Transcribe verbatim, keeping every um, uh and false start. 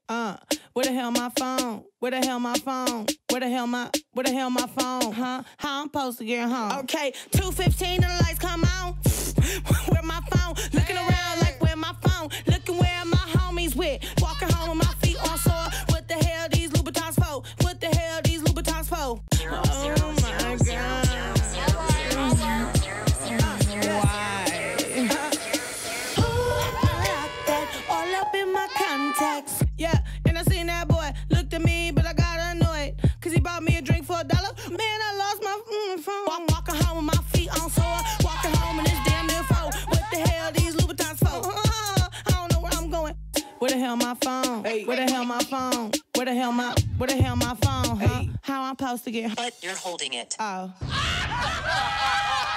Uh, where the hell my phone? Where the hell my phone? Where the hell my, where the hell my phone? Huh? How I'm supposed to get home? Okay, two fifteen and the lights come on. Where my phone? Looking around like where my phone? Looking where my homies with. Walking home with my feet on sore. What the hell these Louboutins for? What the hell these Louboutins for? Zero, oh zero, my zero, God. zero, zero, zero, zero, zero, zero, zero, zero. Why? Ooh, I like that all up in my contacts. Yeah, and I seen that boy looked at me, but I got annoyed. Cause he bought me a drink for a dollar. Man, I lost my mm, phone. Walk, walking home with my feet on sore. Walking home in this damn near phone. What the hell these Louboutins for? Uh, I don't know where I'm going. Where the hell my phone? Hey. Where the hell my phone? Where the hell my, where the hell my phone? Huh? Hey. How I'm supposed to get? But you're holding it. Oh.